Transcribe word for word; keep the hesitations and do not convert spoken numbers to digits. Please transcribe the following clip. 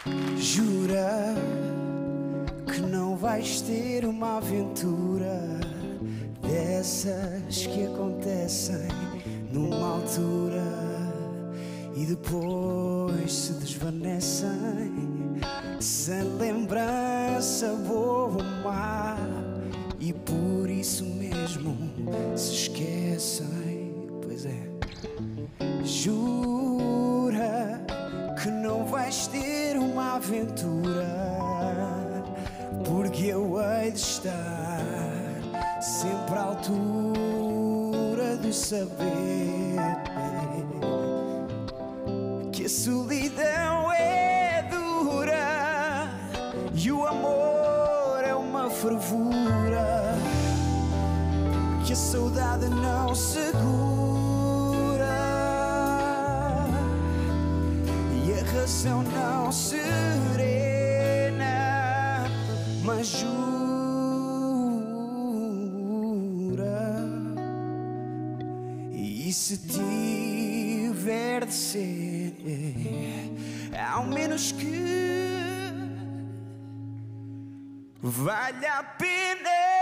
Jura que não vais ter uma aventura dessas que acontecem numa altura e depois se desvanecem sem lembrança boa ou má, e por isso mesmo se esquecem. Pois é. Jura que não vais ter uma aventura, porque eu hei de estar sempre à altura de saber que a solidão é dura e o amor é uma fervura que a saudade não segura, e a razão não serena, mas jura. E se tiver de ser, ao menos que valha a pena.